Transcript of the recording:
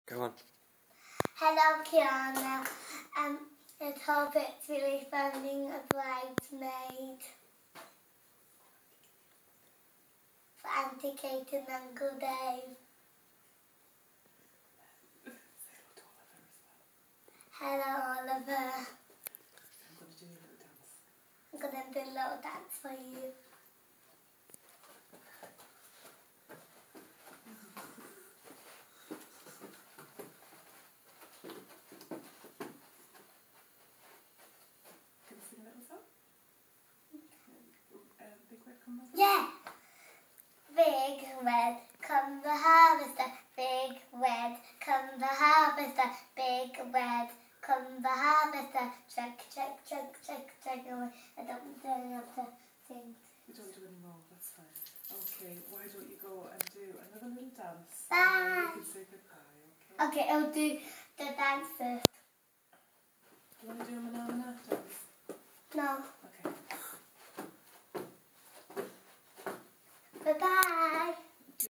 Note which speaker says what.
Speaker 1: Go on.
Speaker 2: Hello, Kiana. I hope it's really fun being a bridesmaid for Auntie Kate and Uncle Dave. Hello, Oliver. I'm going to do a little dance for you. Yeah! Big red, come the harvester. Big red, come the harvester. Big red, come the harvester. Check, check, check, check, check away. I don't have to sing.
Speaker 3: You don't do any more, that's fine. Okay, why don't you go and do another little dance?
Speaker 2: Bye!
Speaker 3: You can say goodbye, okay?
Speaker 2: Okay, I'll do the dance first.
Speaker 3: Do you want to do a manana dance?
Speaker 2: No.
Speaker 3: Okay.
Speaker 2: Bye-bye.